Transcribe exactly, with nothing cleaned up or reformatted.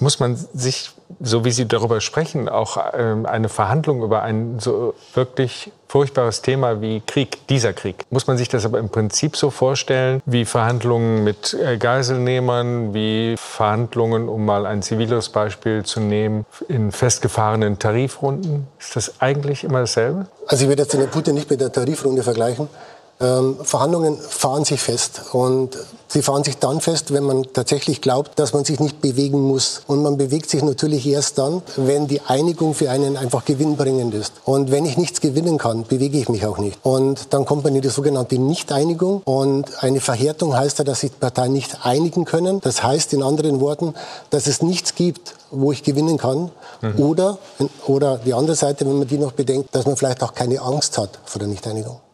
Muss man sich, so wie Sie darüber sprechen, auch ähm, eine Verhandlung über ein so wirklich furchtbares Thema wie Krieg, dieser Krieg, muss man sich das aber im Prinzip so vorstellen, wie Verhandlungen mit äh, Geiselnehmern, wie Verhandlungen, um mal ein ziviles Beispiel zu nehmen, in festgefahrenen Tarifrunden? Ist das eigentlich immer dasselbe? Also ich würde jetzt den Putin nicht mit der Tarifrunde vergleichen. Ähm, Verhandlungen fahren sich fest und sie fahren sich dann fest, wenn man tatsächlich glaubt, dass man sich nicht bewegen muss. Und man bewegt sich natürlich erst dann, wenn die Einigung für einen einfach gewinnbringend ist. Und wenn ich nichts gewinnen kann, bewege ich mich auch nicht. Und dann kommt man in die sogenannte Nicht-Einigung. Und eine Verhärtung heißt ja, dass sich die Parteien nicht einigen können. Das heißt in anderen Worten, dass es nichts gibt, wo ich gewinnen kann. Mhm. Oder, oder die andere Seite, wenn man die noch bedenkt, dass man vielleicht auch keine Angst hat vor der Nicht-Einigung.